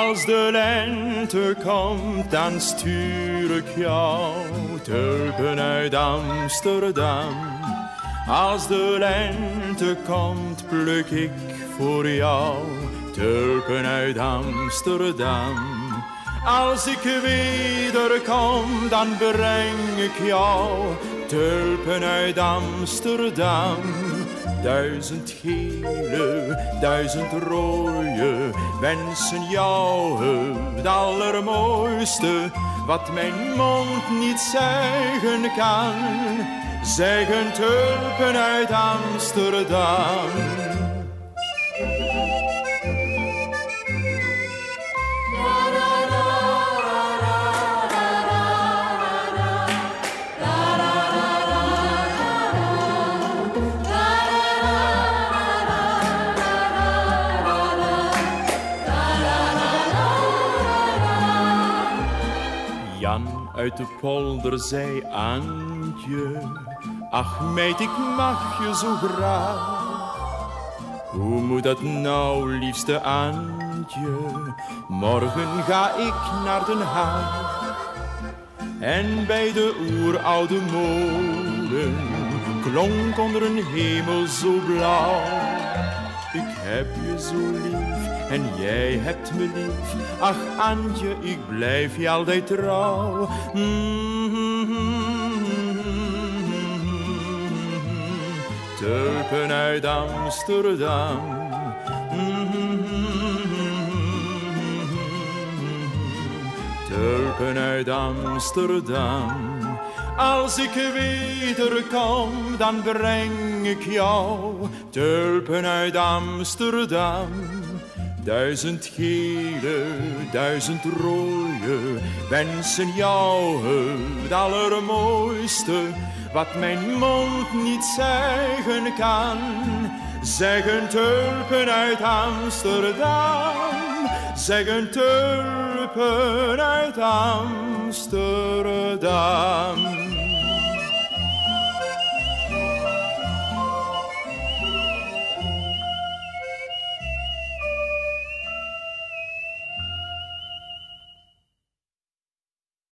Als de lente komt, dan stuur ik jou tulpen uit Amsterdam. Als de lente komt, pluk ik voor jou tulpen uit Amsterdam. Als ik wederkom, dan breng ik jou tulpen uit Amsterdam. 1000 gele, 1000 rode wensen jou het allermooiste. Wat mijn mond niet zeggen kan, zeggen tulpen uit Amsterdam. Jan uit de polder zei Antje, ach meid, ik mag je zo graag. Hoe moet dat nou, liefste Antje? Morgen ga ik naar Den Haag. En bij de oeroude molen klonk onder een hemel zo blauw. Ik heb je zo lief en jij hebt me lief. Ach Antje, ik blijf je altijd trouw. Tulpen uit Amsterdam. Tulpen uit Amsterdam. Als ik wederkom, dan breng ik jou tulpen uit Amsterdam. 1000 gele, 1000 rode wensen jou het allermooiste. Wat mijn mond niet zeggen kan, zeggen tulpen uit Amsterdam. Zeggen tulpen uit Amsterdam.